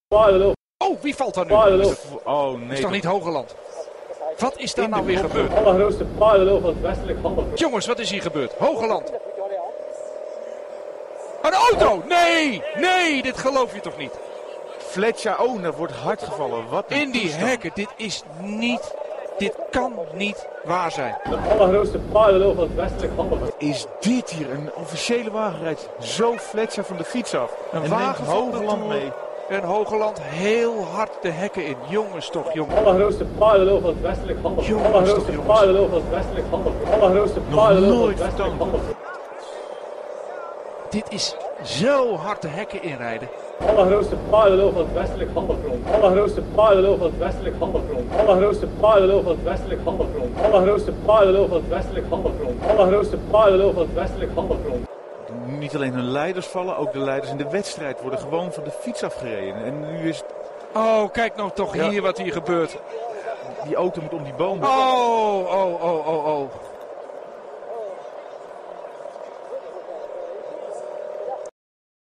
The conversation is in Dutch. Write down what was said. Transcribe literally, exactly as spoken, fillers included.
Oh, wie valt daar nu? Oh nee. Is toch niet Hogeland? Wat is daar nou weer gebeurd? De allergrootste paardenlul van het westelijk Hammelveld. Jongens, wat is hier gebeurd? Hogeland. Een auto! Nee! Nee, dit geloof je toch niet? Fletcher, oh, er wordt hard gevallen. Wat een In die toestand. hekken, dit is niet... Dit kan niet waar zijn. De allergrootste paardenlul van het westelijk Hammelveld. Is dit hier een officiële wagen rijdt zo Fletcher van de fiets af? Een en wagen neemt van de Hogeland Tour. mee. En Hogeland heel hard de hekken in. Jongens toch, De jongens. allergrootste paardenlul van het westelijk Hammelveld. De Jongens, allergrootste toch, jongens. paardenlul van het westelijk Hammelveld. De allergrootste Nog paardenlul van nooit het westelijk vertoond. Hammelveld. Dit is zo hard de hekken inrijden. De allergrootste paardenlul van het westelijk Hammelgrond. De allergrootste paardenlul van het westelijk Hammelgrond. De allergrootste paardenlul van het westelijk Hammelgrond. De allergrootste paardenlul van het westelijk Hammelgrond. De allergrootste paardenlul van het westelijk Hammelgrond. Niet alleen hun leiders vallen, ook de leiders in de wedstrijd worden gewoon van de fiets afgereden. En nu is Oh, kijk nou toch Ja. hier wat hier gebeurt. die auto moet om die boom. Oh, oh, oh, oh.